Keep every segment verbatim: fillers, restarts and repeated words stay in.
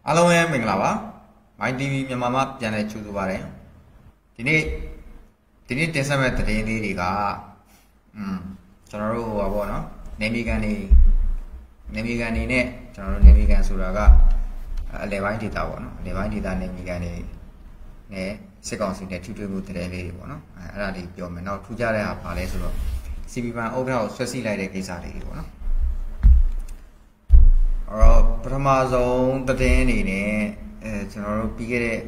အားလုံးပဲမင်္ဂလာပါ My တီ ဗီ မြန်မာမှာပြန်လည်ကြိုဆိုပါရစေဒီနေ့ဒီနေ့တင်ဆက်မဲ့သတင်းလေးတွေကอืมကျွန်တော်တို့ဟောပါတော့နေမီကန်နေနေမီကန်နေနဲ့ကျွန်တော်တို့နေမီကန်ဆိုတာကအလဲပိုင်းဒေတာပေါ့နော်အလဲပိုင်းဒေတာနေမီကန်နေနဲ့စစ်ကောင်စီနဲ့ထူးထွေးမှုသတင်းလေးတွေပေါ့နော်အဲအဲ့ဒါလေးပြောမယ်နောက်ထူးခြားတဲ့ဟာပါလဲဆိုတော့ စီ ပီ ဘန်ဥက္ကဋ္ဌကိုဆွဲဆီးလိုက်တဲ့ကိစ္စလေးတွေပေါ့နော်အော်ပထမဆုံးသတင်းအနေနဲ့အဲကျွန်တော်တို့ပြီးခဲ့တဲ့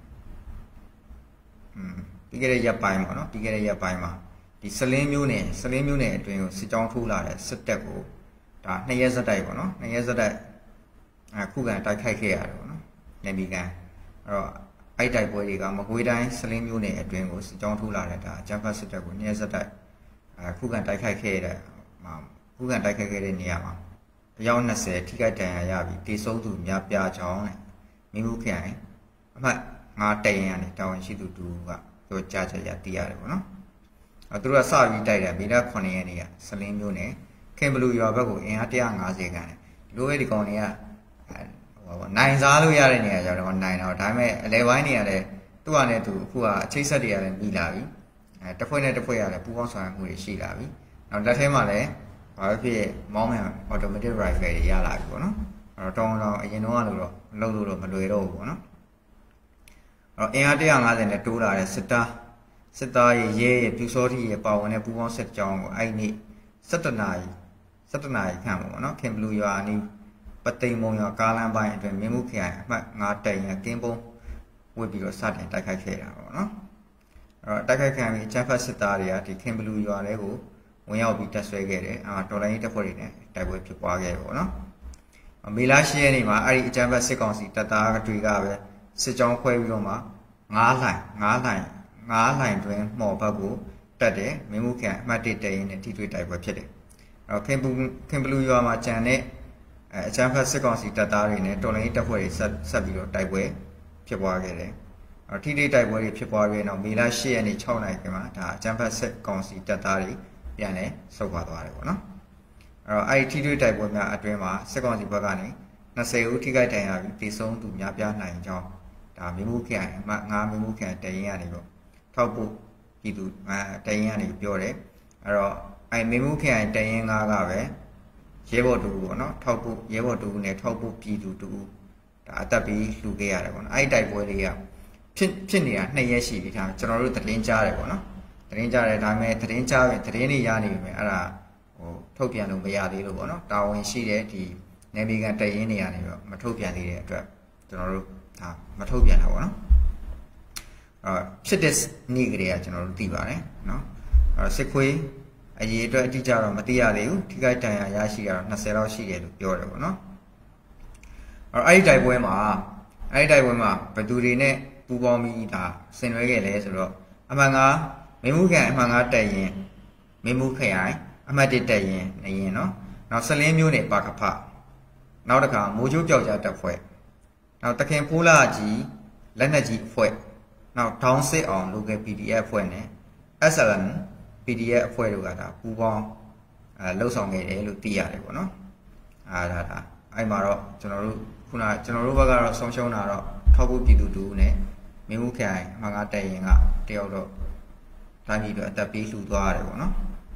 อืมပြီးခဲ့တဲ့ရက်ပိုင်းပေါ့နော်ပြီးခဲ့တဲ့ရက်ပိုင်းမှာဒီစလင်းမျိုးနဲ့စလင်းမျိုးနဲ့အတွင်းကိုစစ်ကြောင်းထိုးလာတဲ့စစ်တပ်ကိုဒါနှစ်ရက်ဆက်တိုက်ပေါ့နော်နှစ်ရက်ဆက်တိုက်အခုခံတိုက်ခိုက်ခဲ့ရတယ်ပေါ့နော်နေမီကန်အဲ့တော့အဲ့တိုက်ပွဲတွေကမကွေးတိုင်းစလင်းမျိုးနဲ့အတွင်းကိုစစ်ကြောင်းထိုးလာတဲ့ဒါဂျမ်ဖတ်စစ်တပ်ကိုနှစ်ရက်ဆက်တိုက်အခုခံတိုက်ခိုက်ခဲ့တဲ့မှာအခုခံတိုက်ခိုက်ခဲ့တဲ့နေရာမှာအယောက်၂၀ထိခိုက်ဒဏ်ရာရပြီးတေဆုံးသူများပြားကြောင်းနဲ့မိမှုခရိုင်အမှတ်ငါတရင်ကနေတာဝန်ရှိသူတူကပြောကြားချက်ရသိရတယ်ပေါ့နော်အဲသူတို့ကစပြီးတိုက်တယ်ဗီလာ9ရက်နေ့ကစလင်းမျိုးနဲ့ခင်ဘလူရွာဘက်ကိုအင်အား၁၅၀ခန့်တယ်ဒီလိုပဲဒီကောင်တွေကဟိုနိုင်စားလို့ရတဲ့နေရာကြောင့်တော့နိုင်တော့ဒါပေမဲ့အလဲဝိုင်းနေရတဲ့သူ့အနေနဲ့သူအခုကအချိတ်ဆက်တွေရတယ်ပြီးလာပြီအဲတစ်ဖွဲ့နဲ့တစ်ဖွဲ့ရတယ်ပူးပေါင်းဆောင်ရွက်မှုတွေရှိလာပြီနောက်လက်ထဲမှာလည်းဘာဖြစ်မောင်းမြန် automatic rifle တွေရလာပြီပေါ့နော်အဲ့တော့တောင်းတော့အရင်တော့လို့တော့မလုပ်လို့တော့မလွယ်တော့ဘူးပေါ့နော်အဲ့တော့အင်အား၁၅၀နဲ့တိုးလာတဲ့စစ်သားစစ်သားရဲ့ရဲရဲ့ပြူစောတိရဲ့ပါဝင်တဲ့ပူပေါင်းစစ်ကြောင်းကိုအဲ့ဒီ၁၇နာရီ၁၇နာရီခန့်ပေါ့နော်ခင်ဘလူရွာအနီးပသိမ်မုံရွာကားလမ်းပိုင်းအတွင်းမြင်းမှုခရိုင်အမှတ်၅တရင်ကင်းပုံးဝစ်ပြီးတော့စတင်တိုက်ခိုက်ခဲ့တာပေါ့နော်အဲ့တော့တိုက်ခိုက်ခံပြီးချမ်းဖတ်စစ်သားတွေကဒီခင်ဘလူရွာတွေကိုဝင်ရောက်ပြီးတက်ဆွဲခဲ့တယ်အာတော်လိုင်းတပ်ဖွဲ့တွေနဲ့တိုက်ပွဲဖြစ်ပွားခဲ့တယ်ပေါ့နော်မေလ၈ရက်နေ့မှာအဲ့ဒီအကြမ်းဖက်စစ်ကောင်စီတပ်သားတွေကပဲစစ်ကြောင်းခွဲပြီးတော့မှငါးလှိုင်ငါးလှိုင်ငါးလှိုင်တွင်မှော်ဘက်ကိုတက်တယ်မင်းမှုခံအမှတ်၁တရင်နဲ့ထိတွေ့တိုက်ပွဲဖြစ်တယ်အဲ့တော့ခင်ဘလူခင်ဘလူရွာမှာကြံတဲ့အကြမ်းဖက်စစ်ကောင်စီတပ်သားတွေနဲ့တော်လိုင်းတပ်ဖွဲ့တွေဆက်ဆက်ပြီးတော့တိုက်ပွဲဖြစ်ပွားခဲ့တယ်အဲ့ထိတွေ့တိုက်ပွဲတွေဖြစ်ပွားပြီးတော့မေလ၈ရက်နေ့၆နာရီခန့်မှာဒါအကြမ်းဖက်စစ်ကောင်စီတပ်သားတွေပြန်လဲဆုတ်ခွာသွားတယ်ပေါ့နော်အဲ့တော့အဲ့ဒီထိတွေ့တိုက်ပွဲများအတွင်းမှာစစ်ကောင်စီဘက်ကနေ၂၀ဦးထိခိုက်ဒဏ်ရာပြီးတေဆုံးသူများပြားနိုင်ကြောင်းဒါမြမှုခရိုင်အမှတ်၅မြမှုခရိုင်တရင်ကနေတော့ထောက်ဖို့ပြည်သူအဲတရင်ကနေပြောတယ်အဲ့တော့အဲ့မြမှုခရိုင်တရင်၅ကပဲရဲဘော်တူပေါ့နော်ထောက်ဖို့ရဲဘော်တူနဲ့ထောက်ဖို့ပြည်သူတူဒါအသက်ပြီးလှူခဲ့ရတယ်ပေါ့နော်အဲ့ဒီတိုက်ပွဲတွေကဖြစ်ဖြစ်နေတာနှစ်ရက်ရှိပြီထားကျွန်တော်တို့သတင်းကြားတယ်ပေါ့နော်သတင်းကြတယ်ဒါပေမဲ့သတင်းကြားရင်သတင်းတွေရနေပြီမယ်အဲ့ဒါဟိုထုတ်ပြန်လို့မရသေးလို့ပေါ့နော်တာဝန်ရှိတဲ့ဒီနေမီကန်တရင်တွေကနေတော့မထုတ်ပြန်သေးတဲ့အတွက်ကျွန်တော်တို့ဒါမထုတ်ပြန်တာပေါ့နော်အဲ့ဖြစ်တဲ့နေ့ကလေးကကျွန်တော်တို့သိပါတယ်နော်အဲ့စစ်ခွေးအရေးအတွက်အတိအကျတော့မသိရသေးဘူးထိခိုက်ဒဏ်ရာရရှိတာတော့၂၀လောက်ရှိတယ်လို့ပြောတယ်ပေါ့နော်အဲ့အဲ့ဒီတိုက်ပွဲမှာအဲ့ဒီတိုက်ပွဲမှာဘယ်သူတွေနဲ့ပူးပေါင်းပြီးဒါဆင်နွှဲခဲ့လဲဆိုတော့အမှန်ကမင်းမှုခရိုင်အမှန်၅တက်ရင်မင်းမှုခရိုင်အမှတ်၁တက်ရင်နေရင်နော်နောက်စလင်းမျိုးနဲ့ပါကဖနောက်တစ်ခါမိုးချိုးပြောက်ကြားတက်ဖွဲ့နောက်တခင်ဖိုးလာကြီးလက်နက်ကြီးအဖွဲ့နောက်ဒေါင်းစစ်အောင် local ပီ ဒီ အက်ဖ် အဖွဲ့နဲ့ အက်စ် အယ် အမ် ပီ ဒီ အက်ဖ် အဖွဲ့တို့ကဒါပူးပေါင်းအဲလှုပ်ဆောင်ခဲ့တယ်လို့သိရတယ်ပေါ့နော်အားဒါဒါအဲ့မှာတော့ကျွန်တော်တို့ခုနကျွန်တော်တို့ဘက်ကတော့ဆုံးရှုံးတာတော့ထောက်ဖို့ပြည်သူတူနဲ့မင်းမှုခရိုင်အမှန်၅တက်ရင်ကတယောက်တော့တိုင်းပြည်အတွက်အသက်ပေးလှူသွားရတယ်ပေါ့နော်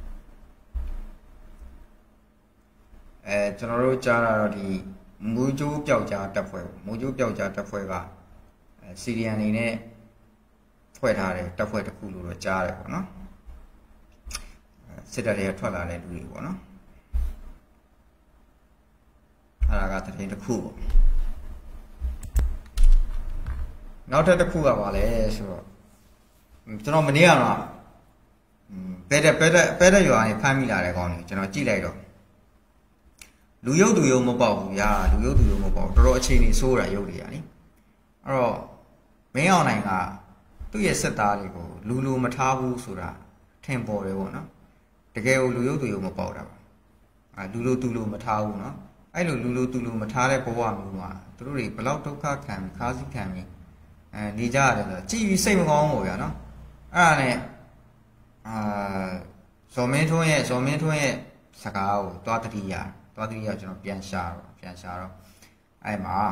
အဲကျွန်တော်တို့ကြားတာတော့ဒီမူကျိုးပျောက်ကြားတပ်ဖွဲ့မူကျိုးပျောက်ကြားတပ်ဖွဲ့ကအဲစီရီယန်နေနဲ့ဖွဲ့ထားတဲ့တပ်ဖွဲ့တစ်ခုလို့တော့ကြားတယ်ပေါ့နော်စစ်တပ်တွေကထွက်လာတဲ့လူတွေပေါ့နော်အဲ့ဒါကသတင်းတစ်ခုပေါ့နောက်ထပ်တစ်ခုကပါလဲဆိုတော့ကျွန်တော်မနေ့ကတော့ဘဲတဲ့ဘဲတဲ့ဘဲတဲ့ရွာနေဖမ်းမိလာတဲ့ကောင်တွေကျွန်တော်ကြည့်လိုက်တော့လူရုပ်သူရုပ်မပေါက်ဘူးဗျာလူရုပ်သူရုပ်မပေါက်တော်တော်အခြေအနေဆိုးတာရုပ်တွေရာနိအဲ့တော့မင်းအောင်နိုင်ကသူ့ရဲ့စစ်သားတွေကိုလူလူမထားဘူးဆိုတာထင်ပေါ်တယ်ပေါ့နော်တကယ်ကိုလူရုပ်သူရုပ်မပေါက်တာပါအဲလူလူသူလူမထားဘူးနော်အဲ့လိုလူလူသူလူမထားတဲ့ဘဝမျိုးမှာသူတို့တွေဘလောက်ဒုက္ခခံပြီးခါးစည်းခံပြီးအဲနေကြရတယ်ဆိုတော့ကြည်ပြီးစိတ်မကောင်းဘူးဗျာနော်အဲ့ဒါနဲ့အာဇော်မင်းထွန်းရဲ့ဇော်မင်းထွန်းရဲ့စကားကိုတွားတတိယတွားတတိယကျွန်တော်ပြန်ရှာတော့ပြန်ရှာတော့အဲ့မှာ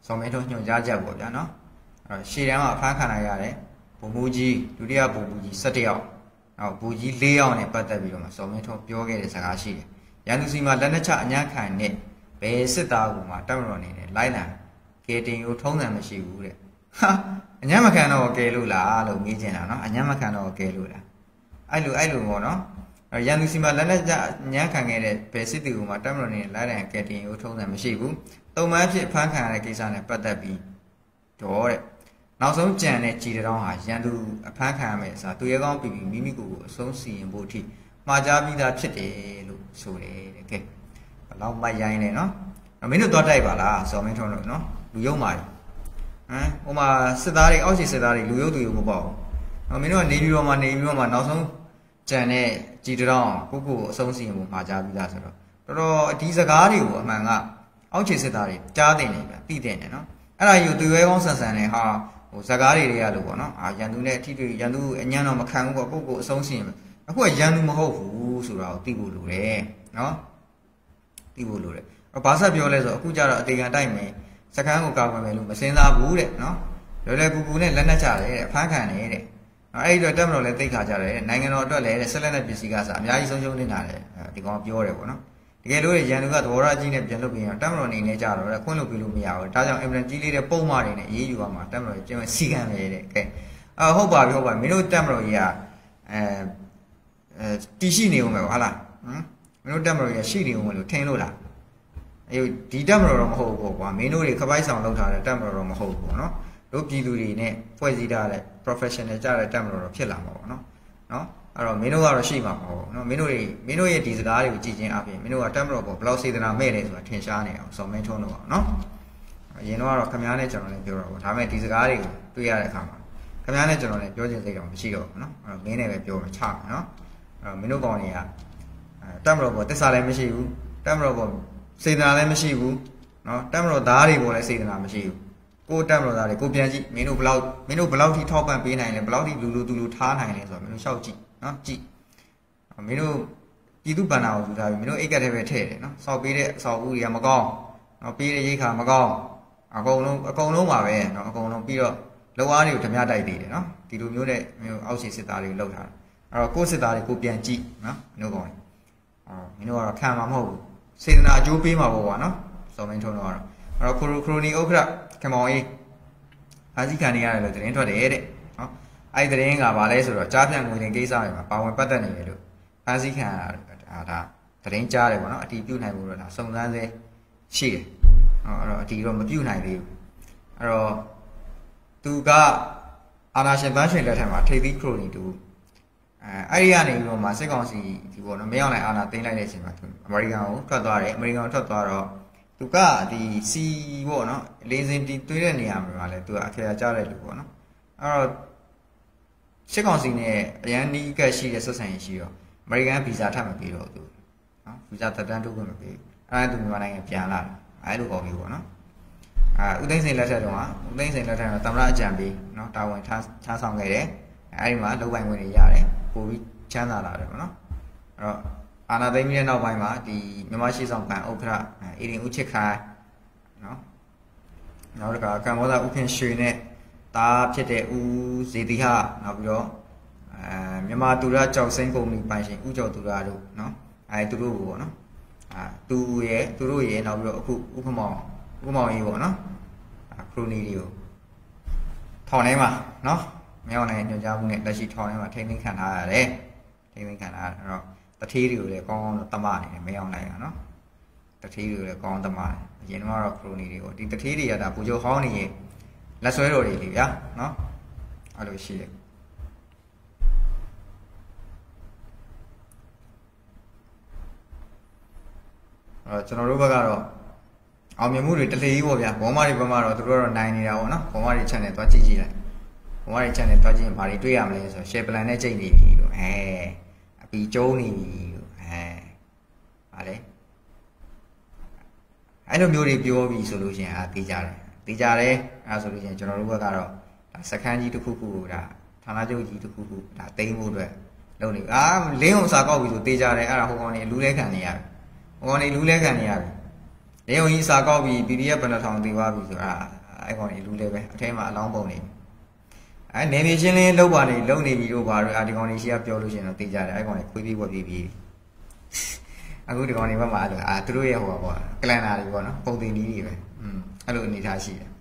စော်မင်းထွန်းညွှန်ကြားချက်ပေါ့ဗျာနော်အဲ့တော့ရှေ့တန်းမှာအဖမ်းခံလိုက်ရတယ်ဘုံမူကြီးဒုတိယဘုံမူကြီး၁၁ယောက်နောက်ဘူကြီး၄ယောက်နဲ့ပတ်သက်ပြီးတော့မှစော်မင်းထွန်းပြောခဲ့တဲ့စကားရှိတယ်ရန်သူစီမှာလက်နက်ချအညံ့ခံနဲ့ဘယ်စစ်သားကမှတပ်မတော်နေနဲ့လိုက်လံကဲတင်ကိုထုံးတယ်မရှိဘူးတဲ့ဟာအညံ့မခံတော့ကဲလို့လားလို့မေးချင်တာနော်အညံ့မခံတော့ကဲလို့လားအဲ့လိုအဲ့လိုပေါ့နော်ရန်သူစီမှာလက်နက်ချအညံ့ခံခဲ့တဲ့ဘယ်စစ်သားကမှတပ်မတော်နေနဲ့လိုက်လံကဲတင်ကိုထုံးတယ်မရှိဘူးတုံမှန်ဖြစ်ဖမ်းခံရတဲ့ကိစ္စနဲ့ပတ်သက်ပြီးတော့တဲ့နောက်ဆုံးကြံတဲ့ကြည်တောင်းဟာရန်သူအဖမ်းခံရမယ်အစားသူရဲကောင်းပြီးပြီးမိမိကိုယ်ကိုအဆုံးစီရင်ဖို့အထိမှာကြားပြီးသားဖြစ်တယ်လို့ဆိုတယ်တဲ့ကဲဘယ်လောက်မှရိုင်းနေနော်မင်းတို့တော့တိုက်ပါလားစော်မင်းထွန်းတို့နော်လူယုံပါဟမ်ဟိုမှာစစ်သားတွေအောက်ခြေစစ်သားတွေလူယုံသူယုံမပေါ့ဘူးမင်းတို့ကနေပြီးတော့မှနေပြီးတော့မှနောက်ဆုံးကြံတဲ့ကြည်တောင်းကိုကိုကိုအဆုံးစီရင်ဖို့မှာကြားပြီးသားဆိုတော့တော်တော်ဒီစကားတွေကိုအမှန်ကအောက်ခြေစစ်သားတွေကြားတင်နေပြန်သိတင်နေနော်အဲ့ဒါယူသူရဲကောင်းဆန်ဆန်နဲ့ဟာဟိုစကားတွေတွေကလို့ပေါ့နော်အာရန်သူနဲ့အထီးတွေရန်သူအညံ့တော့မခံဘူးပေါ့ကိုကိုအဆုံးစီရင်အခုကရန်သူမဟုတ်ဘူးဆိုတာကိုသိဖို့လိုတယ်နော်သိဖို့လိုတယ်ဘာဆက်ပြောလဲဆိုအခုကျတော့အတေခံတိုက်မယ်စကန်းကိုကောက်ွယ်မယ်လို့မစင်စားဘူးတဲ့နော်လွယ်လွယ်ကူကူနဲ့လက်နက်ချတယ်တဲ့အဖမ်းခံတယ်တဲ့နော်အဲ့ဒီတော့တက်မလို့လဲသိခါကြတယ်နိုင်ငံတော်အတွက်လည်းဆက်လက်တဲ့ပစ္စည်းကစားအများကြီးဆုံးရှုံးနေတာလေဒီကောင်ပြောတယ်ပေါ့နော်တကယ်လို့ရန်သူကသဘောထားကြီးနဲ့ပြန်လုပ်ပြီးတော့တက်မလို့နေနေကြတော့ခွင့်လုပ်ပြီးလို့မရဘူးဒါကြောင့်အင်မတန်ကြီးလေးတဲ့ပုံမှန်တွေနဲ့အေးအေးယူပါမှာတက်မလို့ကျင်းစီကံပဲတဲ့ကဲအဟုတ်ပါပြီဟုတ်ပါမင်းတို့တက်မလို့ကြီးကအဲအဲတီရှိနေဦးမယ်ဟုတ်လားဟမ်မင်းတို့တက်မလို့ကြီးရှိနေဦးမယ်လို့ထင်လို့လားအေးဒီတက်မလို့တော့မဟုတ်ဘူးကွာမင်းတို့တွေခပိုက်ဆောင်လောက်ထားတဲ့တက်မလို့တော့မဟုတ်ဘူးနော်တို့ပြည်သူတွေနဲ့ဖွဲ့စည်းထားတဲ့ professional ကြတဲ့တက်မလို့တော့ဖြစ်လာမှာပေါ့နော်နော်အဲ့တော့မင်းတို့ကတော့ရှိမှာပေါ့နော်မင်းတို့တွေမင်းတို့ရဲ့ဒီစကားတွေကိုကြည်ချင်းအပြင်မင်းတို့ကတက်မလို့ပေါ့ဘယ်လောက်စေတနာမဲ့လဲဆိုတာထင်ရှားနေအောင်စော်မင်းထုံးတော့ပါနော်အရင်တော့ကတော့ခမားနဲ့ကျွန်တော်လည်းပြောတာပေါ့ဒါပေမဲ့ဒီစကားတွေကိုတွေ့ရတဲ့အခါမှာခမားနဲ့ကျွန်တော်လည်းပြောချင်စိတ်တော့မရှိတော့ဘူးနော်အဲ့တော့မင်းနဲ့ပဲပြောမှချမယ်နော်အဲ့တော့မင်းတို့ကောင်တွေကတက်မလို့ပေါ့တစ္ဆာလည်းမရှိဘူးတက်မလို့ပေါ့စေတနာလည်းမရှိဘူးနော်တက်မလို့သားတွေပေါ့လည်းစေတနာမရှိဘူးကိုတက်မလို့သားတွေကိုပြန်ကြည့်မင်းတို့ဘယ်လောက်မင်းတို့ဘယ်လောက်ထိထောက်ပံ့ပေးနိုင်လဲဘယ်လောက်ထိလူလူသူလူထားနိုင်လဲဆိုတော့မင်းတို့ရှောက်ကြည့်နော်ကြည့်မင်းတို့ပြည်သူ့ဘဏ္ဍာကိုယူထားပြီးမင်းတို့အိတ်ကက်ထဲပဲထည့်တယ်နော်စောက်ပေးတဲ့အစောက်ဦးတွေကမကောင်းနော်ပေးတဲ့ရိတ်ခါမကောင်းအကုန်လုံးအကုန်လုံးပါပဲနော်အကုန်လုံးပြီးတော့လောအားတွေကိုဓမြတိုက်သေးတယ်နော်ဒီလိုမျိုးနဲ့မျိုးအောက်ခြေစစ်သားတွေလောက်ထားတယ်အဲ့တော့ကိုယ်စစ်သားတွေကိုပြန်ကြည့်နော်မင်းတို့ကောင်းတယ်အော်မင်းတို့ကတော့ခံမှာမဟုတ်ဘူးစေတနာအကျိုးပေးမှာပေါ့ကွာနော်စော်မင်းထုံးတော့အဲ့တော့ခရိုခရိုနီဥက္ခရခင်မောင်ကြီးအာဇီခံနေရတယ်လို့သတင်းထွက်တယ်တဲ့နော်အဲ့ဒီသတင်းကဘာလဲဆိုတော့ကြားဖြန့်ငွေတင်ကိစ္စတွေမှာပါဝင်ပတ်သက်နေတယ်လို့အာဇီခံဒါဒါသတင်းကြားတယ်ပေါ့နော်အတီးပြုတ်နိုင်ဖို့တော့ဒါစုံစမ်းစေရှိတယ်နော်အဲ့တော့အတီးတော့မပြုတ်နိုင်သေးဘူးအဲ့တော့သူကအာနာရှင်ပန်းရွှေလက်ထက်မှာထိပ်သီးခရိုနီတူအဲအဲ့ဒီကနေပြီးတော့မှစစ်ကောင်စီဒီပေါ့နော်မရောက်နိုင်အာနာသိမ်းလိုက်တဲ့အချိန်မှာသူအမေရိကန်ကိုထွက်သွားတယ်အမေရိကန်ထွက်သွားတော့သူကဒီစီပေါ့နော်လေစင်တီတွေးတဲ့နေရာမှာလည်းသူကအခရာကြတဲ့လူပေါ့နော်အဲ့တော့စစ်ကောင်စီနဲ့အရန်နီးကပ်ရှိတဲ့ဆက်ဆံရေးရှိတော့အမေရိကန်ဗီဇာထပ်မပေးတော့သူနော်ဗီဇာသက်တမ်းတိုးခွင့်မပေးအဲ့ဒါသူမြန်မာနိုင်ငံပြန်လာတယ်အဲ့လိုကောင်မျိုးပေါ့နော်အာဦးသိန်းစိန်လက်ထက်တော့ဦးသိန်းစိန်လက်ထက်တော့သမ္မတအကြံပေးနော်တာဝန်ထားထားဆောင်ခဲ့တယ်အဲ့ဒီမှာလုံပိုင်ဝင်တွေရတယ်ပို့ပြီးချမ်းသာလာတယ်ပေါ့နော်အဲ့တော့အာနာသိမ်းပြီးတဲ့နောက်ပိုင်းမှာဒီမြန်မာရှိဆောင်ကန်ဥက္ခရအေရင်ဦးချစ်ခိုင်နော်နောက်တစ်ခါကံမောသာဥခင်ရွှေနဲ့တာဖြစ်တဲ့ဦးဇေတိဟနောက်ပြီးတော့အဲမြန်မာတူရကြောက်စိမ့်ကုမ္ပဏီပိုင်ရှင်ဦးကျော်တူရတို့နော်အဲသူတို့ကိုပေါ့နော်အာသူရဲ့သူတို့ရဲ့နောက်ပြီးတော့အခုဥက္ကမောင်ဥက္ကမောင်ကြီးပေါ့နော်ခရိုနီတွေကိုထောင်ထဲမှာနော်မြောက်နိုင်ညွှန်ကြားမှုနဲ့လက်ရှိထောင်ထဲမှာထိန်းသိမ်းခံထားရတယ်ထိန်းသိမ်းခံထားရအဲ့တော့တထေးတွေကိုလည်းကောင်းကောင်းတမနေတယ်မရောက်နိုင်တာနော်တထေးတွေကိုလည်းကောင်းတမတယ်အရင်ကတော့ခရိုနီတွေကိုဒီတထေးတွေကဒါပူချုပ်ဟောင်းနေရင်လက်ဆွဲတော်တွေလေဗျာနော်အဲ့လိုရှိတယ်အဲ့တော့ကျွန်တော်တို့ဘက်ကတော့အောင်မြင်မှုတွေတလေကြီးပေါ့ဗျာဘောမတွေဘက်မှာတော့သူတို့ကတော့နိုင်နေတာပေါ့နော်ဘောမတွေ channel သွားကြည့်ကြည့်လိုက်ဘောမတွေ channel သွားကြည့်ရင်ဘာတွေတွေ့ရမလဲဆိုတော့ share plan နဲ့ချိန်နေပြီလို့အဲအပီကျုံးနေပြီလို့အဲဗါလေအဲ့လိုမျိုးတွေပြောပြီးဆိုလို့ရှိရင်အာသိကြတယ်သိကြတယ်အဲဆိုလို့ရှိရင်ကျွန်တော်တို့ဘက်ကတော့ဒါစခန်းကြီးတစ်ခုခုကိုဒါဌာနချုပ်ကြီးတစ်ခုခုဒါတိန်းဖို့အတွက်လုပ်နေအာလင်းအောင်စာကောက်ပြီဆိုသိကြတယ်အဲ့ဒါဟိုကောင်နေလူလဲခံနေရပြီဟိုကောင်နေလူလဲခံနေရပြီလင်းအောင်ကြီးစာကောက်ပြီ ပီ ဒီ အက်ဖ် ဘယ်နှထောင်သိသွားပြီဆိုတာအဲ့ကောင်ကြီးလူလေးပဲအထဲမှာအလောင်းပုံနေအဲ့နေမြေချင်းလင်းလောက်ပါနေလုံနေပြီတို့ဘာလို့အာဒီကောင်ကြီးရှိကပြောလို့ရှိရင်တော့သိကြတယ်အဲ့ကောင်ကြီးခွေးပြီးဝက်ပြီးပြီးအခုဒီကောင်ကြီးဘက်မှာအဲ့လိုအာသူတို့ရဲ့ဟိုပါပေါ့ကလန်နာတွေပေါ့နော်ပုံတင်ကြီးတွေပဲอืมအဲ့လိုအနေထားရှိတယ်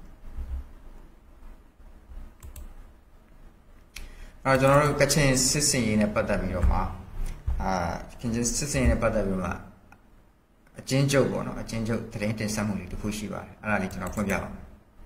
အဲ့ကျွန်တော်တို့ကချင်စစ်စင်ရေးနဲ့ပတ်သက်ပြီးတော့မှအာကချင်စစ်စင်ရေးနဲ့ပတ်သက်ပြီးမှအချင်းချုပ်ပေါ့နော်အချင်းချုပ်သတင်းတင်ဆက်မှုလေးတစ်ခုရှိပါတယ်အဲ့ဒါလေးကျွန်တော်ဖွင့်ပြပါမယ်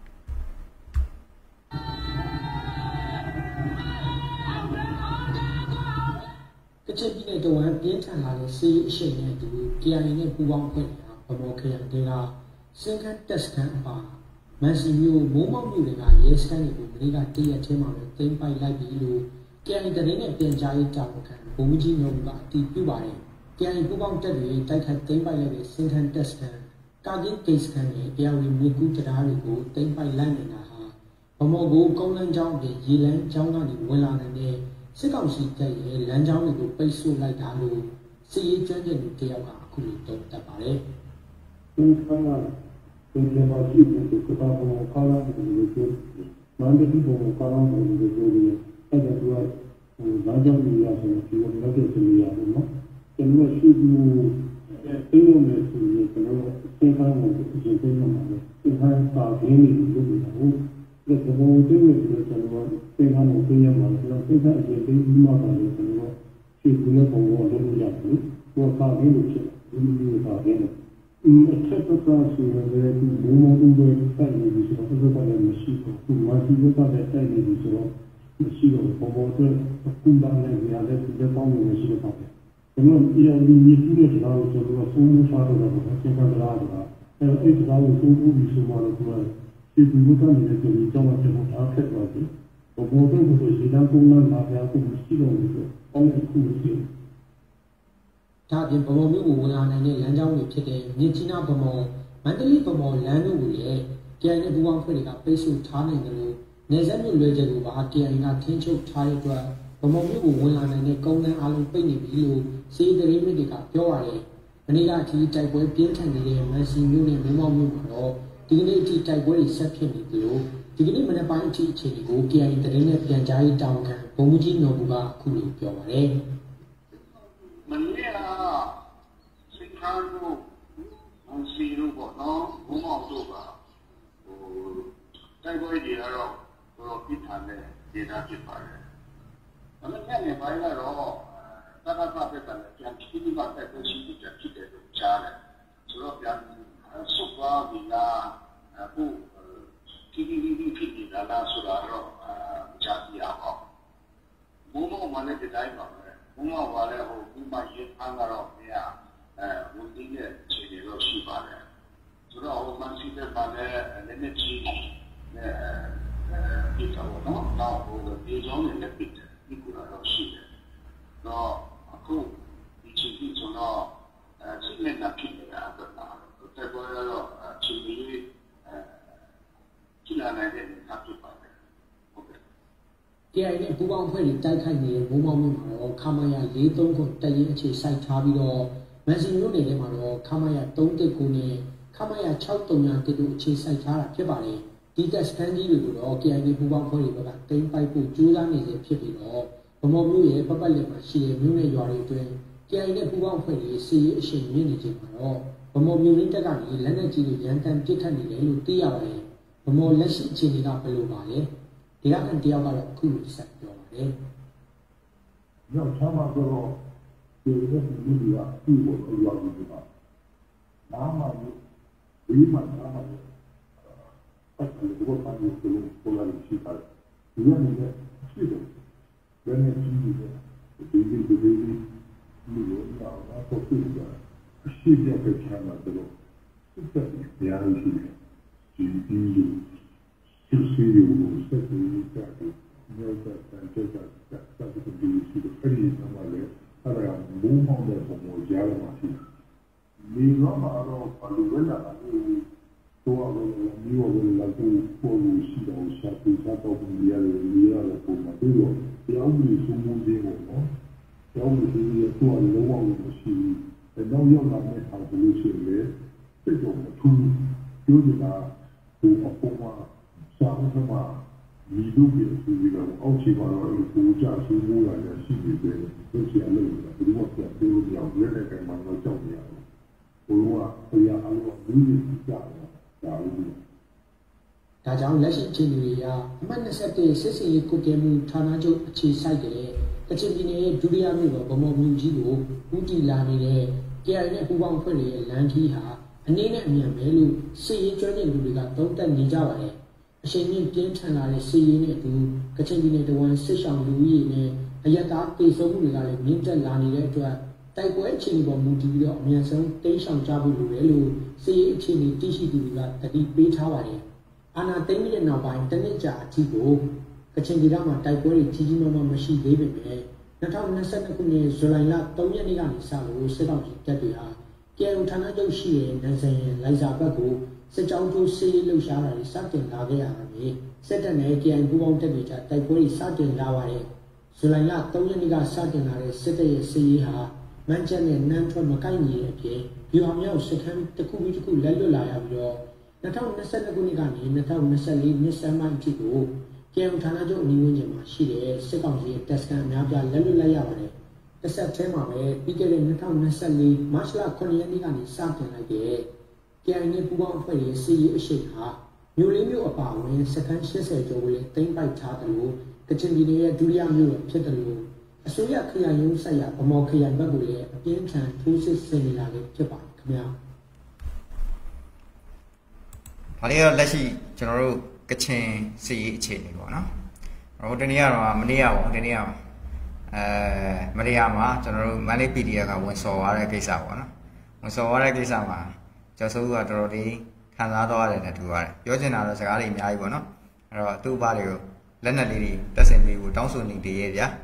ကချင်ပြည်နယ်တဝမ်းပြင်းထန်လာတဲ့စီးအရှိန်နဲ့တူ K I A နဲ့ပူးပေါင်းဖွဲ့နေတာဗမော်ခရိုင်ဒေသစင်ကန်တက်စကန်အပါမန်စီမျိုးမိုးမောက်မျိုးတွေကရဲစကန်တွေကိုမနေ့ကတရက်ချင်းမှာပဲသိမ်းပိုက်လိုက်ပြီလို့ K I A သတင်းနဲ့ပြန်ကြားရေးတာဝန်ခံဗိုလ်မှူးကြီးမျိုးကအတည်ပြုပါတယ် K I A ပူးပေါင်းတပ်တွေတိုက်ခိုက်သိမ်းပိုက်လိုက်တဲ့စင်ကန်တက်စကန်ကာကင်းဒေစကန်နဲ့အေယာဝီမြေကူးတရားတွေကိုသိမ်းပိုက်လိုက်နေတာဟာဗမော်ကိုကုန်းလန်းချောင်းပြင်ရေလန်းချောင်းကနေဝင်လာနေတဲ့စစ်ကောင်စီတပ်ရဲ့လမ်းကြောင်းတွေကိုပိတ်ဆို့လိုက်တာလို့စီရေးကျွမ်းကျင်သူတယောက်ကအခုလိုတုံ့တက်ပါတယ်။ဒီကနေ့ဒီနေ့မှာရှိတဲ့ကဘာပေါ်ကာလာတွေလို့ပြောမန္တလေးပေါ်ကာလာတွေလို့ပြောတယ်။အဲ့ဒါကဟိုလမ်းကြောင်းတွေရဆိုပြီးတော့လည်းသိနေရတယ်နော်။ကျွန်တော်ရှိပြီးအဲ့လိုမျိုးဆိုရင်ကျွန်တော်သင်္ခါရကိုအကျဉ်းပေးမှာလေ။သင်္ခါရပါရင်းနေလို့ပြောတာဟုတ်။ဒီကဘောတင်းတွေကျွန်တော်သင်္ခါရကိုပြင်ရမှာကျွန်တော်သင်္ခါရအကျဉ်းပေးပြီးမှပါလေကျွန်တော်ရှိပြီးတော့ဘောလုံးလုပ်ရတယ်။ဘောပါရင်းလို့ဖြစ်ဒီလိုပါရင်းအချက်ပကစီရတဲ့ဒီဘုံဘုံတွေတိုက်နေပြီဆိုတော့ဘယ်လိုလဲမရှိဘူးဒီမှာဒီလိုတိုက်တိုက်နေပြီဆိုတော့မရှိတော့ဘောဘောတွေအခုတန်းနေရတဲ့ဒီပေါင်းနေရှိတော့တယ်ကျွန်တော်ဒီအရင်ဒီဒီလိုကျွန်တော်ကျွန်တော်ဆုံးမစားတော့တော့သင်္ခါရလာတာအဲအဲ့ဒါကိုသုံးဖို့ဒီဆိုမှတော့ဒီဒီလိုတိုက်နေတဲ့ဒီကြောင့်ကျွန်တော်အားခက်သွားပြီဘောဘောတွေကိုဒီလမ်းပုံမှန်လာပြဖို့မရှိတော့ဘူးဆိုအောင်းခုရှိဒါပြင်ဗမော်မျိုးကိုဝင်လာနိုင်တဲ့လမ်းကြောင်းတွေဖြစ်တဲ့မြစ်ကြီးနားဗမော်မန္တလေးဗမော်လမ်းတို့ကိုလည်း K I A နဲ့ပူးပေါင်းဖွဲ့တွေကပိတ်ဆို့ထားနိုင်တယ်လို့နေဆက်မြို့လွယ်ချက်ကိုပါ K I A ကထင်းချုပ်ထားတဲ့အတွက်ဗမော်မျိုးကိုဝင်လာနိုင်တဲ့ကုန်းလမ်းအလုံးပိတ်နေပြီလို့စီးသတင်းမြစ်တွေကပြောရတယ်။မနေ့ကအထိတိုက်ပွဲပြင်းထန်နေတဲ့မန်စီမျိုးနဲ့မင်းမောက်မျိုးမှာတော့ဒီကနေ့အထိတိုက်ပွဲတွေဆက်ဖြစ်နေတယ်လို့ဒီကနေ့မနေ့ပိုင်းအထိအခြေအနေကို K I A သတင်းနဲ့ပြန်ကြားရေးတာဝန်ခံဗိုလ်မှူးကြီးနော်ဘူကအခုလိုပြောပါတယ်။မနေ့ကစင်ကာပူမန်စီလိုပေါ့နော်ဘုံအောင်တို့ကဟိုတိုက်ပွဲတွေကတော့တော့ပြစ်ထန်တဲ့ဒေသဖြစ်ပါတယ်။ဒါပေမဲ့ညနေပိုင်းကတော့တက္ကသိုလ်ဘက်ကလည်းပြန်ပြီးမှတိုက်ပွဲရှိတဲ့ဖြစ်တယ်လို့ကြားတယ်။ဆိုတော့ပြန်ဆုတ်သွားပြီလားအခုဒီဒီဒီဖြစ်နေတာလားဆိုတာတော့ကြားပြရအောင်။ဘုံအောင်မှလည်းဒီတိုင်းပါပဲ။ဘုံအောင်ကလည်းဟိုဒီမှာရေးထားတော့မရအဲဝန်ကြီးရဲ့ခြေတွေတော့ရှိပါတယ်ဆိုတော့ဟိုမှရှိတဲ့ပါလေလည်းနဲ့ကြီးနဲ့အဲဒီတော့တော့တော့ဟိုဒီကြောင့်လည်းပြစ်တယ်ဒီကူတော့ရှိတယ်တော့အခုဒီချီကြီးဆိုတော့အဲချိန်နဲ့နာဖြစ်နေတာတော့တော်တော်တော့ချီကြီးအဲကျလာနိုင်တဲ့အခါဖြစ်ပါတယ်ဟုတ်ကဲ့ K I A နဲ့ပူးပေါင်းဖွဲ့တွေတိုက်ခိုက်နေတဲ့မိုးမောက်မြို့မှာတော့ခမာယာ၄၃ခုတရင်အခြေစိုက်ထားပြီးတော့မန်စီမြို့နယ်ထဲမှာတော့ခမာယာ၃၁ခုနဲ့ခမာယာ၆၃၀၁တို့အခြေစိုက်ထားတာဖြစ်ပါတယ်ဒီတက်စကန်ကြီးတွေကိုတော့ K I A နဲ့ပူးပေါင်းဖွဲ့တွေကတိမ့်ပိုက်ဖို့ကြိုးစားနေစေဖြစ်ပြီးတော့ဗမော်မြို့ရဲ့ပတ်ပတ်လည်မှာရှိတဲ့မြို့နယ်ရွာတွေအတွင်း K I A နဲ့ပူးပေါင်းဖွဲ့တွေစီရေးအရှိန်မြင့်နေချိန်မှာတော့ဗမော်မြို့ရင်းတက်ကနေလက်နက်ကြီးတွေရန်တမ်းပစ်ခတ်နေတယ်လို့သိရပါတယ်ဗမော်လက်ရှိအခြေအနေကဘယ်လိုပါလဲဒီကနေ့တယောက်ကတော့အခုလိုဆက်ပြောပါတယ်။ရောက်ချမှာတော့ဒီလိုမျိုးတွေကပြုဖို့အရောက်နေပါ။နားမှာဒီမှာနားမှာအဲ့ဒီဘောပါနေတယ်လို့ပြောရရှိပါတယ်။ဒီနေ့လည်းရှိတယ်။ဘယ်နဲ့ကြည့်ကြည့်ဒီဒီဒီဒီဒီလိုတော့တော့ပြည့်တယ်။ရှိတဲ့ပြချမ်းမှာတော့စစ်တပ်တရားရှိတယ်။ဒီဒီဒီစီရီကိုစက်ပြီးကြတယ်။မြောက်တဲ့တန်တဲ့ကစက်ပြီးဒီစီကိုအဲ့ဒီမှာလေအဲ့ဒါဘုံမောင်းတဲ့ပုံကိုကြားရမှာရှိတယ်။ဒီတော့မှာတော့ဘာလို့လဲလား။တော့အလုံးမျိုးဝယ်လာဖို့ပုံရှိတော့ဆက်ပြီးတော့ပုံရတယ်နေရတယ်ပုံမှာပြီးတော့တရားဥပဒေစိုးမိုးခြင်းပေါ့နော်။တရားဥပဒေရဲ့တော့လုံးဝမရှိဘူး။ဒါတော့ရောက်လာတဲ့အခါဘယ်လိုရှိလဲ။စိတ်တော့မထူးပြောနေတာဟိုအပေါ်မှာ上什么米都别是一个奥奇巴拉的国家是乌来的系列的都写了一个，如果写都了原来该忙到叫你啊，我话对呀，我话每日加的加入的。 ဒါကြောင့်လက်ရှိအခြေအနေတွေကအမှတ်၂၁စစ်စင်ရေးကုတ်ကဲမှုဌာနချုပ်အခြေစိုက်တဲ့ကချင်ပြည်နယ်ရဲ့ဒုတိယမြို့တော်ဗမော်မြို့ကြီးကိုဦးတည်လာနေတဲ့ K I နဲ့ပူးပေါင်းဖွဲ့တွေရဲ့လမ်းကြီးဟာအနေနဲ့အမြန်ပဲလို့စစ်ရေးကျွမ်းကျင်သူတွေကသုံးသပ်နေကြပါတယ်။အချိန်ကြီးပြင်းထန်လာတဲ့စစ်ရေးနဲ့အတူကချင်ပြည်နယ်တဝန်စစ်ဆောင်လူကြီးနဲ့အယက်သားတေဆုံးမှုတွေကလည်းမြင့်တက်လာနေတဲ့အတွက်တိုက်ပွဲအခြေအနေပေါ်မူတည်ပြီးတော့အမြန်ဆုံးတိမ်းရှောင်ကြဖို့လိုတယ်လို့စစ်ရေးအခြေအနေသိရှိသူတွေကတတိပေးထားပါတယ်။အာဏာသိမ်းတဲ့နောက်ပိုင်းတနစ်ကြာအထိကိုကချင်ပြည်နယ်မှာတိုက်ပွဲတွေကြီးကြီးမားမားမရှိသေးပေမဲ့၂၀၂၂ခုနှစ်ဇူလိုင်လ၃ရက်နေ့ကနေစလို့စစ်ကောင်စီတပ်တွေဟာ K I ဌာနချုပ်ရှိတဲ့နိုင်ဆိုင်ရဲ့လိုက်စာဘက်ကိုစစ်ကြောင်းထိုးစစ်ရေးလှုပ်ရှားတာတွေစတင်လာခဲ့ရတာပြီးစစ်တပ်နဲ့ K I ပူးပေါင်းတပ်တွေကြားတိုက်ပွဲတွေစတင်လာပါတယ်။ဇူလိုင်လ၃ရက်နေ့ကစတင်လာတဲ့စစ်တပ်ရဲ့စစ်ရေးဟာမန်ချက်နဲ့နန်းထွက်မကိုက်ညီတဲ့အပြင်ဒီဟာမြောက်စခန်းတစ်ခုပြီးတစ်ခုလက်လွတ်လာရပြီးတော့၂၀၂၂ခုနှစ်ကနေ၂၀၂၄နှစ်စမိုင်းအထိကို K I ဌာနချုပ်အနီးဝန်းကျင်မှာရှိတဲ့စစ်ကောင်စီရဲ့တပ်စခန်းအများပြားလက်လွတ်လိုက်ရပါတယ်။တစ်ဆက်တည်းမှာပဲပြီးခဲ့တဲ့၂၀၂၄မတ်လခုနှစ်ရက်နေ့ကနေစတင်လိုက်တဲ့ K I နဲ့ပူးပေါင်းအဖွဲ့ရဲ့စစ်ရေးအရှိန်ဟာမြို့လေးမြို့အပါအဝင်စခန်း၈၀ကျော်ကိုလည်းသိမ်းပိုက်ထားတယ်လို့ကချင်ပြည်နယ်ရဲ့ဒုတိယမြို့တော်ဖြစ်တယ်လို့အစိုးရခရိုင်ရုံးဆိုင်ရာဗမော်ခရိုင်ဘက်ကိုလည်းအပြင်းထန်ထိုးစစ်ဆင်နေတာလည်းဖြစ်ပါတယ်ခင်ဗျာ။ဒါလေးတော့လက်ရှိကျွန်တော်တို့ကချင်စစ်ရေးအခြေအနေပေါ့နော်။ဟိုတနေ့ကတော့မနေ့ကပေါ့ဒီနေ့ကအဲမနေ့ကမှာကျွန်တော်တို့မန္တလေး P D F ကဝန်ဆော်သွားတဲ့ကိစ္စပေါ့နော်။ဝန်ဆော်သွားတဲ့ကိစ္စမှာကျော်စိုးကတော်တော်လေးခံစားသွားရတယ်နဲ့တူပါတယ်။ပြောချင်တာတော့စကားတွေအများကြီးပေါ့နော်။အဲ့တော့သူ့ဘာတွေကိုလက်နက်လေးတွေတက်ဆင်ပေးဖို့တောင်းဆိုနေတယ်ရဲ့ဗျာ။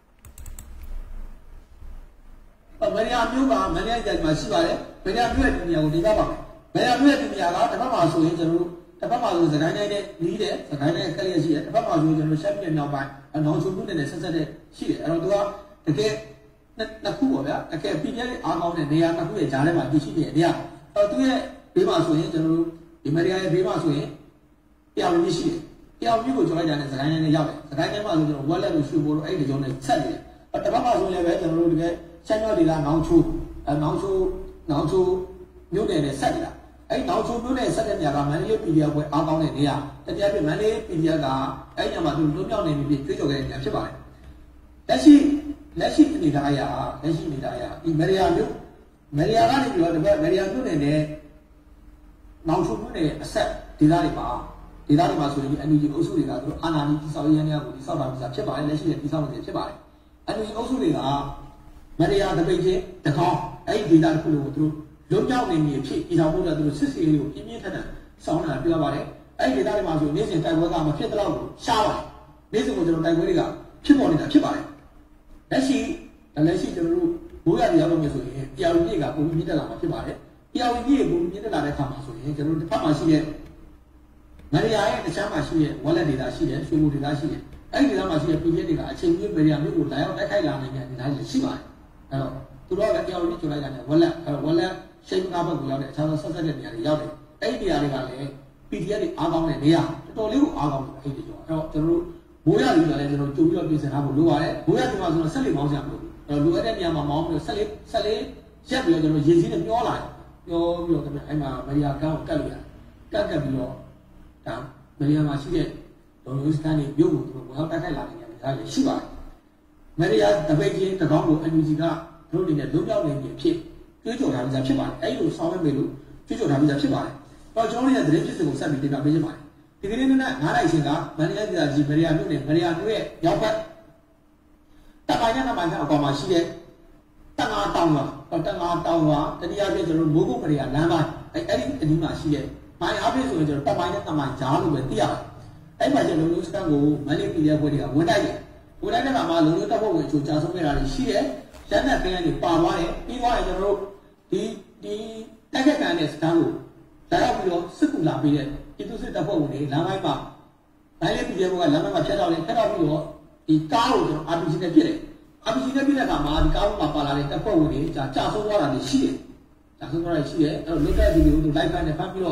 မရယာမျိုးကမရယာကြိုင်မှာရှိပါတယ်။မရယာမျိုးရဲ့နေရာကိုဒီကပါမယ်။မရယာမျိုးရဲ့နေရာကတစ်ဖက်မှာဆိုရင်ကျွန်တော်တို့တစ်ဖက်မှာဆိုစကိုင်းတိုင်းနဲ့နီးတယ်စကိုင်းတိုင်းကလေးရှိတယ်တစ်ဖက်မှာဆိုကျွန်တော်တို့ရှမ်းပြည်နယ်မြောက်ပိုင်းအနောင်ချုံမှုနဲ့ဆက်ဆက်တဲ့ရှိတယ်အဲ့တော့သူကတကယ်နှစ်ခုပေါ့ဗျာတကယ်ပြည်ပြည့်အားကောင်းတဲ့နေရာနှစ်ခုရဲ့ကြားထဲမှာတည်ရှိနေတဲ့နေရာအဲ့တော့သူရဲ့ဘေးမှာဆိုရင်ကျွန်တော်တို့ဒီမရယာရဲ့ဘေးမှာဆိုရင်ပြောင်းကြီးရှိတယ်ပြောင်းကြီးကိုကျော်လိုက်ကြတဲ့စကိုင်းတိုင်းနဲ့ရောက်တယ်စကိုင်းတိုင်းမှာဆိုကျွန်တော်ဝက်လက်ကိုရှူဖို့တော့အဲ့ဒီကြောင့်နဲ့ဆက်နေတယ်အဲ့တစ်ဖက်မှာဆိုရင်လည်းပဲကျွန်တော်တို့တကယ်ရှမ်းမြောက်ဒေသနောင်ချိုအဲနောင်ချိုနောင်ချိုမြို့နယ်နဲ့ဆက်နေတာအဲ့နောင်ချိုမြို့နယ်ဆက်တဲ့နေရာကမန္တလေး P D F ပွဲအားကောင်းတဲ့နေရာတကယ်ပြမန္တလေး P D F ကအဲ့ညမှာသူလွတ်မြောက်နေပြီကြွေးကြော်ခဲ့တဲ့နေရာဖြစ်ပါတယ်လက်ရှိလက်ရှိအနေထားအရာလက်ရှိအနေထားအရာဒီမရယာမြို့မရယာကနေပြီးတော့ဒီဘက်မရယာမြို့နယ်နဲ့နောင်ချိုမြို့နယ်အဆက်ဒေသတွေမှာဒေသတွေမှာဆိုရင်ဒီ N U G အုပ်စုတွေကသူတို့အာဏာကြီးတိစောက်ရေးရန်တွေကိုတိစောက်တာမျိုးဖြစ်ပါတယ်လက်ရှိရဲ့တိစောက်နေဖြစ်ပါတယ် N U G အုပ်စုတွေကမရယာတပိတ်ချင်းတကောင်းအဲ့ဒီဒေသတစ်ခုလုံးကိုသူတို့လုံးကြောက်နေနေဖြစ်အီဆောင်ဖို့တော့သူတို့စစ်စီလေးကိုပြင်းပြင်းထန်ထန်စောင်းနေတာပြောပါတယ်အဲ့ဒီဒေသတွေမှာဆိုနေ့စဉ်တိုက်ပွဲကမဖြစ်တော့ဘူးရှားပါတယ်နေ့စဉ်ကိုကျွန်တော်တိုက်ပွဲတွေကဖြစ်ပေါ်နေတာဖြစ်ပါတယ်လက်ရှိလက်ရှိကျွန်တော်တို့ဘိုးရည်ရောက်လို့ဆိုရင်တရားဝင်ကြီးကပုံပြင်းတက်လာမှာဖြစ်ပါတယ်တရားဝင်ကြီးပုံပြင်းတက်လာတဲ့အခါမှာဆိုရင်ကျွန်တော်တို့တစ်ဖက်မှာရှိတဲ့မရယာရဲ့တခြားမှာရှိတဲ့ဝက်လက်ဒေတာရှိတယ်ရွှေမိုဒေတာရှိတယ်အဲ့ဒီဒေတာမှာရှိတဲ့ပြည်ပြည်တွေကအချိန်ကြီးမရယာမျိုးကိုလာရောက်တိုက်ခိုက်လာနိုင်တဲ့အနေအထားတွေရှိပါတယ်အဲ့တော့သူတို့ကတရားဝင်ကြီးကြိုလိုက်တာနဲ့ဝက်လက်အဲ့တော့ဝက်လက်ရှိတ်ကားဘက်ကိုရောက်တဲ့အခြားသောဆက်ဆက်တဲ့နေရာတွေရောက်တယ်အဲ့ဒီနေရာတွေကလည်း P D F တွေအားကောင်းတဲ့နေရာတော်တော်လေးကိုအားကောင်းတယ်အဲ့ဒီကြောအဲ့တော့ကျွန်တော်တို့ဘိုးရည်ကလည်းကျွန်တော်ကြိုပြီးတော့ပြင်ဆင်ထားဖို့လိုပါတယ်ဘိုးရည်ကဆိုတော့ဆက်လက်မောင်းကြမလို့အဲ့တော့လိုအပ်တဲ့နေရာမှာမောင်းပြီးတော့ဆက်လက်ဆက်လက်ရက်ပြီးတော့ကျွန်တော်ရေစင်းနဲ့ပြောလာတယ်ပြောပြီးတော့ကျွန်တော်အဲ့မှာမရီယာကန်းကိုကတ်လို့ရတယ်ကတ်ကတ်ပြီးတော့ဒါမရီယာမှာရှိတဲ့လုံလုံစကန်တွေမြို့ကိုသူတို့ဝင်ရောက်တိုက်ခိုက်လာနေတဲ့နေရာတွေရှိပါတယ်မရီယာတပိတ်ချင်းတကောင်းကို N U G ကတို့အနေနဲ့လုံပြောက်နေပြီဖြစ်တွေးကြော်ထားပြီးသားဖြစ်ပါတယ်အဲ့လိုဆောင်းမဲ့မေလို့တွေးကြော်ထားပြီးသားဖြစ်ပါတယ်တော့ကျွန်တော်တို့ရဲ့သတင်းဖြစ်စဉ်ကိုဆက်ပြီးတင်ပြပေးချင်ပါတယ်ဒီကနေ့နေ့နဲ့ငါးနိုင်ရှင်ကမန္တလေးဒေသကြီးမရီယာမြို့နယ်မရီယာမြို့ရဲ့ရောက်ဘက်တပိုင်းနဲ့တပိုင်းကအကောင်မှာရှိတဲ့တန်ငါတောင်ကတန်ငါတောင်ကတတိယပြည့်ကျွန်တော်တို့မိုးကုတ်မရီယာလမ်းပိုင်းအဲ့အဲ့ဒီအနီးမှာရှိတဲ့မိုင်းအားဖြင့်ဆိုရင်ကျွန်တော်တပိုင်းနဲ့တပိုင်းကြားလို့ပဲသိရတယ်အဲ့မှာကျလုံလို့စကန်ကိုမန္တလေးပြည်ရဲ့ဘွဲတွေကဝင်တိုက်တယ်ဝင်တိုက်တဲ့အခါမှာလုံလို့တပ်ဖွဲ့ဝင်အချို့ကြာဆုံးခဲ့တာရှိတယ်ရန်တဲ့ကင်းကနေပါသွားတယ်ပြီးသွားရင်ကျွန်တော်တို့ဒီဒီတိုက်ခတ်ကန်တဲ့စကန်ကိုလာရောက်ပြီးတော့စစ်ကူလာပြီးတဲ့ပြည်သူစစ်တပ်ဖွဲ့ဝင်တွေလမ်းပိုင်းမှာတိုင်းလေးပြည်ရဲ့ဘက်ကလမ်းပိုင်းမှာဖျက်တော့တယ်ဖျက်တော့ပြီးတော့ဒီကားကိုကျွန်တော် R P G နဲ့ပြစ်တယ် R P G နဲ့ပြစ်တဲ့အခါမှာဒီကားပေါ်မှာပါလာတဲ့တပ်ဖွဲ့ဝင်တွေကြာကြာဆုံးသွားတာတွေရှိတယ်ကြာဆုံးသွားတာရှိတယ်အဲ့တော့လွတ်တဲ့ဒီလိုတို့ live နဲ့ဖမ်းပြီးတော့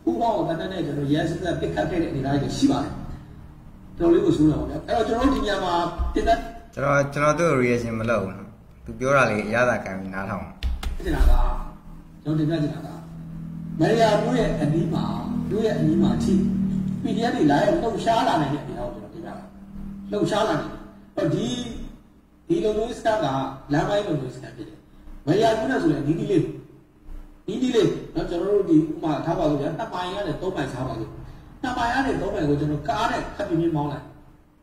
ပူပေါင်းတန်းတန်းနဲ့ကျွန်တော်ရဲစက်ပစ်ခတ်ခဲ့တဲ့အနေအထားတွေရှိပါတယ်တော်လေးကိုဆိုးတော့ဗျာအဲ့တော့ကျွန်တော်ဒီညမှာတင်တဲ့ကျွန်တော်ကျွန်တော်တို့ reaction မလုပ်ဘူးနော်သူပြောတာလေအရသာခံပြီးနားထောင်တင်တာကကျွန်တော်တင်ပြတင်တာကမရိယာတို့ရဲ့အနီးမှာတို့ရဲ့အနီးမှာထိ ပီ ဒီ အက်ဖ် တွေလာရောက်လှုပ်ရှားလာနေတဲ့အနေအထားကိုကျွန်တော်တင်ပြတာလှုပ်ရှားလာနေအဲ့ဒီဒီလိုမျိုးစတာကလမ်းပိုင်းလိုမျိုးစတာဖြစ်တယ်မရိယာတို့နဲ့ဆိုရင်ဒီဒီလေးဒီဒီလေးတော့ကျွန်တော်တို့ဒီဥမာထားပါလို့ဗျာနှစ်ပိုင်းရတယ်သုံးပိုင်းထားပါလို့နှစ်ပိုင်းရတယ်သုံးပိုင်းကိုကျွန်တော်ကားနဲ့ခပ်ပြင်းပြင်းမောင်းလိုက်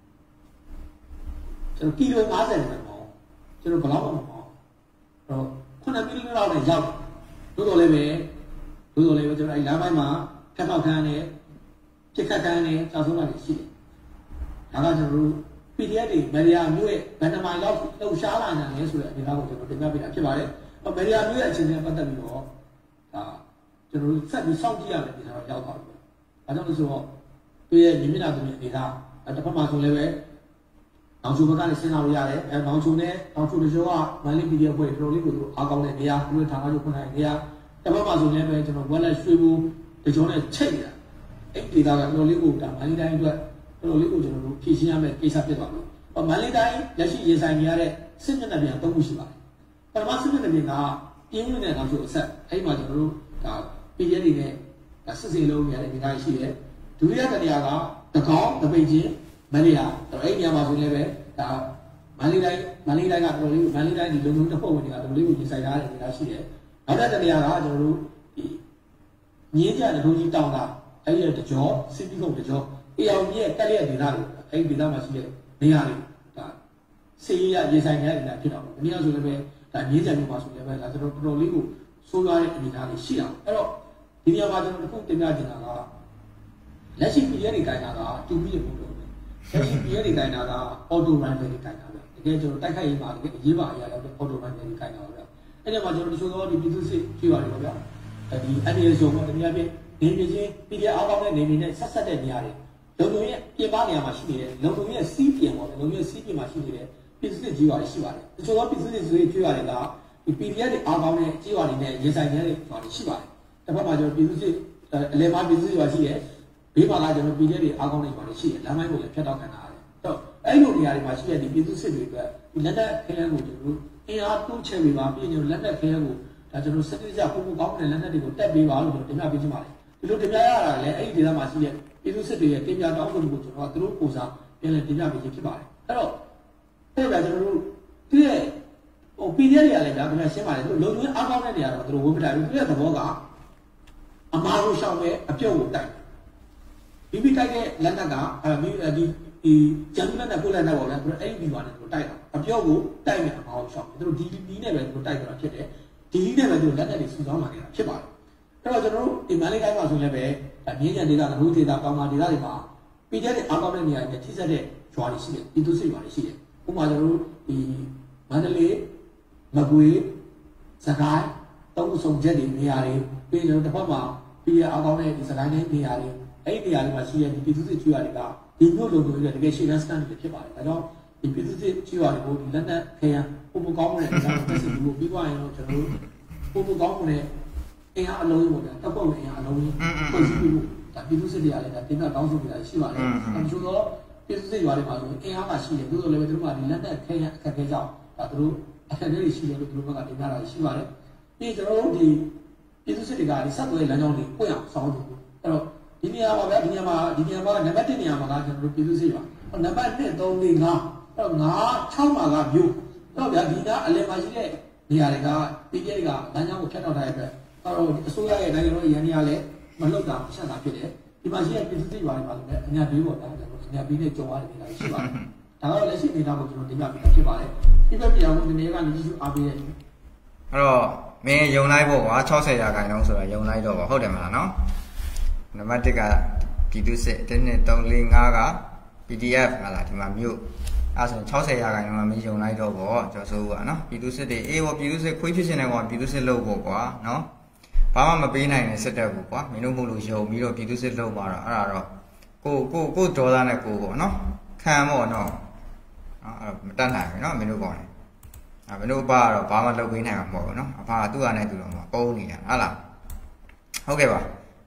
ကျွန်တော်ကီလို၅၀နဲ့မောင်းကျွန်တော်ဘယ်လောက်မှမမောင်းတော့ခုနှစ်ကီလိုလောက်နဲ့ရောက်တို့တော်လေးပဲတို့တော်လေးပဲကျွန်တော်အဲလမ်းပိုင်းမှာဖက်ပေါက်ခန်းနဲ့ပြစ်ခတ်ခန်းနဲ့ကြောက်ဆုံးတာရှိတယ်ဒါကကျွန်တော်တို့ ပီ ဒီ အက်ဖ် တွေမရီယာမျိုးရဲ့ဘန်နမိုင်လောက်လှုပ်ရှားလာနိုင်တယ်ဆိုတဲ့အနေအထားကိုကျွန်တော်တင်ပြပေးတာဖြစ်ပါတယ်မရီယာမျိုးရဲ့အခြေအနေနဲ့ပတ်သက်ပြီးတော့ဒါကျွန်တော်တို့ဆက်ပြီးစောင့်ကြည့်ရမယ်ဒီတော့ရောက်သွားပြီ။ဒါကြောင့်လို့ဆိုတော့သူရဲ့မြင်မြင်တာသူရဲ့အနေထားတစ်ဖက်မှာဆိုလည်းပဲနောင်ချိုဘက်ကနေစဉ်းစားလို့ရတယ်။အဲနောင်ချိုနဲ့နောင်ချိုတချို့ကမန်လေးပီဒီအက်ဖ်ဖွဲ့တော်တော်လေးကိုအားကောင်းတဲ့နေရာသူတို့ဌာနချုပ်ဖွင့်တဲ့နေရာတစ်ဖက်မှာဆိုလည်းပဲကျွန်တော်ဝက်လက်ရွှေဘူးတချို့နဲ့ချိတ်နေတာ။အဲ့ဒီကတော်တော်လေးကိုဒါမန်လေးတိုင်းအတွက်တော်တော်လေးကိုကျွန်တော်တို့ဖြည့်ရှင်းရမယ့်ကိစ္စဖြစ်သွားပြီ။မန်လေးတိုင်းလက်ရှိရင်ဆိုင်နေရတဲ့စစ်မျက်နှာပြန်သုံးခုရှိပါတယ်။ပထမစစ်မျက်နှာပြန်ကပြင်းဝင်တဲ့နောက်ဆုံးအဆက်အဲ့မှာကျွန်တော်တို့ဒါ ပီ ဒီ အက်ဖ် တွေနဲ့ဒါစစ်စစ်လုံးရတဲ့အနေအထားရှိတယ်ဒုတိယတစ်နေရာကတကောင်းတပိတ်ချင်းမန္တလေးအဲ့ဒီနေရာမှာဆိုလည်းပဲဒါမန္တလေးတိုင်းမန္တလေးတိုင်းကတော်တော်လေးမန္တလေးတိုင်းဒီလုံလုံတစ်ဖွဲ့ဝင်တွေကတော်တော်လေးကိုပြင်ဆိုင်ထားတဲ့အနေအထားရှိတယ်နောက်တစ်နေရာကကျွန်တော်တို့ဒီငင်းကြတဲ့ဒုကြီးတောင်းတာအဲ့ဒီတကြောစစ်ပြီးကုန်တကြောအေအောင်ကြီးရဲ့တက်ရက်ဒေသတွေအဲ့ဒီဒေသမှာရှိတဲ့နေရာတွေဒါစေးရရေဆိုင်နေတဲ့အနေအထားဖြစ်တော့ဒီနေရာဆိုလည်းပဲဒါငင်းကြမျိုးမှာဆိုလည်းပဲဒါကျွန်တော်တော်တော်လေးကိုဆိုးရတဲ့အနေအထားတွေရှိအောင်အဲ့တော့ဒီနေရာမှာကျွန်တော်တစ်ခုတင်ပြချင်တာကလက်ရှိ ပီ ဒီ အက်ဖ် တွေခိုင်းတာကတူပြီးရဖို့လို့လက်ရှိ ပီ ဒီ အက်ဖ် တွေခိုင်းတာက auto rifle တွေခိုင်းတာပဲတကယ်ကျွန်တော်တိုက်ခိုက်ရေးမှာတကယ်အရေးပါအရာရောက်တဲ့ auto rifle တွေခိုင်းတာပဲအဲ့ဒီမှာကျွန်တော်တချို့သောဒီပြည်သူစစ်ကြည့်ပါတယ်ဗျာဒီ အန် ဒီ အယ် ဇုံမှာတနည်းအားဖြင့်နေပြည်ချင်း ပီ ဒီ အက်ဖ် အောက်ကောင်းတဲ့နေပြည်နဲ့ဆက်ဆက်တဲ့နေရာတွေလုံလုံရဲ့ပြင်ပနေရာမှာရှိနေတဲ့လုံလုံရဲ့စီးပြင်ပေါ့လုံလုံရဲ့စီးပြင်မှာရှိနေတဲ့ပြည်သူစစ်ကြီးပါရှိပါတယ်တချို့သောပြည်သူစစ်တွေကြည့်ရတယ်ကဒီ ပီ ဒီ အက်ဖ် တွေအောက်ကောင်းတဲ့ကြီးပါတွေနဲ့ရင်ဆိုင်နေတဲ့ဟာတွေရှိပါတယ်တစ်ဖက်မှာကျွန်တော်ပြည်သူစစ်အလဲမှာပြည်သူစစ်ပါရှိတယ်ဘေးမှာကကျွန်တော် ပီ ဒီ အက်ဖ် တွေအားကောင်းနေပါလို့ရှိတယ်လမ်းမိုင်းကိုလည်းဖျက်တောက်ခံတာရတယ်တော့အဲ့လိုနေရာတွေမှာရှိတဲ့ဒီပြည်သူစစ်တွေအတွက်ဒီလက်နက်ခဲယမ်းကိုကျွန်တော်တို့အင်အားတိုးချဲ့ပေးပါပြီးကျွန်တော်လက်နက်ခဲယမ်းကိုဒါကျွန်တော်စနစ်တကျပုံပုံကောင်းတဲ့လက်နက်တွေကိုတက်ပေးပါလို့ကျွန်တော်တင်ပြပေးချင်ပါတယ်ဒီလိုတင်ပြရတာလည်းအဲ့ဒီဒေသမှာရှိတဲ့ပြည်သူစစ်တွေရဲ့တင်ပြတောင်းဆိုမှုကိုကျွန်တော်ကသူတို့ပုံစံပြန်လည်တင်ပြပေးခြင်းဖြစ်ပါတယ်အဲ့တော့အဲ့ဒါကျွန်တော်တို့သူရဲ့ဟို ပီ ဒီ အက်ဖ် တွေကလည်းဒါကရှင်းပါတယ်သူလုံလုံအားကောင်းတဲ့နေရာတော့သူတို့ဝေးမတိုင်ဘူးသူရဲ့သဘောကအမားကိုရှောင်မဲ့အပြုတ်ကိုတိုက်ပြီးပြီးတိုက်တဲ့လက်နက်ကအဲဒီဒီကျန်တဲ့လက်နက်ကိုလက်နက်ပေါ့လေသူအဲ့ဒီဒီပါနဲ့သူတိုက်တာအပြုတ်ကိုတိုက်မဲ့အမားကိုရှောင်သူတို့ဒီဒီနဲ့ပဲသူတိုက်ကြတာဖြစ်တယ်ဒီဒီနဲ့ပဲသူလက်နက်တွေစုဆောင်းလာနေတာဖြစ်ပါတယ်အဲ့တော့ကျွန်တော်တို့ဒီမန္တလေးတိုင်းမှာဆိုလည်းပဲဒါမြင်းကြံဒေသကလူဒေသကောင်းမှာဒေသတွေမှာပီ ဒီ အက်ဖ် တွေအားကောင်းတဲ့နေရာတွေထိစက်တဲ့ဂျွာတွေရှိတယ်ပြည်သူစစ်ဂျွာတွေရှိတယ်ဥပမာကျွန်တော်တို့ဒီမန္တလေးမကွေးစကိုင်းတုံးဆုံချက်တွေနေရာတွေပြီးကျွန်တော်တစ်ဖက်မှာပြည်ရအားကောင်းတဲ့ဒီစကိုင်းတိုင်းနေရာတွေအဲ့ဒီနေရာတွေမှာရှိတဲ့ဒီပြည်သူစစ်ကျွေးတွေကဒီမျိုးလိုမျိုးတွေတကယ်ရှေ့တန်းစကန်တွေဖြစ်ပါတယ်ဒါကြောင့်ဒီပြည်သူစစ်ကျွေးတွေကိုဒီလက်နက်ခဲယမ်းပုံပုံကောင်းတဲ့နေရာတွေတက်စီပြီးပြီးသွားရင်တော့ကျွန်တော်တို့ပုံပုံကောင်းတဲ့အင်အားအလုံးကြီးပေါ့ဗျာတပ်ဖွဲ့ဝင်အင်အားအလုံးကြီးဖွဲ့စည်းပြီးဒါပြည်သူစစ်တွေကလည်းဒါတင်ပြတောင်းဆိုနေတာရှိပါတယ်အဲဆိုတော့ပြည်သူစစ်ရွာတွေမှာဆိုအင်အားမှရှိတယ်သူတို့လည်းသူတို့ကဒီလက်နက်ခဲယမ်းအခက်အခဲကြောင့်ဒါသူတို့အခက်အခဲတွေရှိတယ်လို့သူတို့ဘက်ကတင်ပြတာရှိပါတယ်ပြီးကျွန်တော်တို့ဒီပြည်သူစစ်တွေကဒီဆက်သွယ်လမ်းကြောင်းတွေပွင့်အောင်ဆောင်တယ်အဲ့တော့ဒီနေရာမှာဗျာဒီနေရာမှာဒီနေရာမှာနံပါတ်တစ်နေရာမှာကကျွန်တော်တို့ပြည်သူစစ်ရွာနံပါတ်နှစ် သုံး လေး ငါးအဲ့တော့ငါး ၆မှာကမြို့အဲ့တော့ဗျာဒီကအလယ်မှာရှိတဲ့နေရာတွေကပြည်ပြည်တွေကလမ်းကြောင်းကိုဖြတ်တောက်ထားတဲ့အတွက်အဲ့တော့အစိုးရရဲ့နိုင်ငံတော်ရန်နေရာလည်းမလှုပ်တာဆက်တာဖြစ်တယ်ဒီမှာရှိတဲ့ပြည်သူစစ်ရွာတွေမှာလည်းအညာဘေးပေါ့ဗျာကျွန်တော်အညာဘေးနဲ့ကြုံရတဲ့နေရာရှိပါတယ်ဒါကတော့လက်ရှိအနေအထားကိုကျွန်တော်တင်ပြပေးတာဖြစ်ပါတယ်ဒီဘက်ပြည်အောင်ဒီနေရာကနေကြီးစုအားပေးတဲ့အဲ့တော့မင်းယုံလိုက်ဖို့ကွာ၆၀ရာခိုင်နှုန်းဆိုတာယုံလိုက်တော့ဟုတ်တယ်မလားနော်နံပါတ်တစ်ကပြည်သူစစ်တစ် နှစ် သုံး လေး ငါးက ပီ ဒီ အက်ဖ် ဟာလားဒီမှာမြို့အဲဆိုရင်၆၀ရာခိုင်နှုန်းကမင်းယုံလိုက်တော့ပေါ့ကျော်စိုးကနော်ပြည်သူစစ်တွေအေးပေါ့ပြည်သူစစ်ခွေးဖြစ်ရှင်နေကွာပြည်သူစစ်လုပ်ဖို့ကွာနော်ဘာမှမပေးနိုင်တဲ့စစ်တပ်ကိုကွာမင်းတို့မို့လို့ယုံပြီးတော့ပြည်သူစစ်လုပ်ပါတော့အဲ့ဒါတော့ကိုကိုကိုဒေါ်သားနဲ့ကိုပေါ့နော်ခံပေါ့နော်အဲ့မတတ်နိုင်ဘူးနော်မင်းတို့ကောင်းတယ်အဲမင်းတို့အဘကတော့ဘာမှလုပ်ပေးနိုင်မှာမဟုတ်ဘူးနော်အဘကသူ့အနေနဲ့သူတော့မပုံးနေတာဟုတ်လားဟုတ်ကဲ့ပါ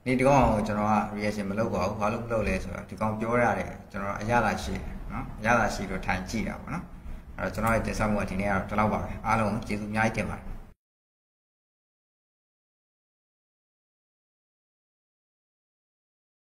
ဒီဒီကောင်ကိုကျွန်တော်က reaction မလုပ်ပါဘူးဘာလို့မလုပ်လဲဆိုတော့ဒီကောင်ပြောရတယ်ကျွန်တော်အရသာရှိတယ်နော်အရသာရှိလို့ထိုင်ကြည့်တာပေါ့နော်အဲ့တော့ကျွန်တော်ရဲ့တင်ဆက်မှုကဒီနေ့ကတော့ဒီလောက်ပါပဲအားလုံးကျေးဇူးအများကြီးတင်ပါတယ်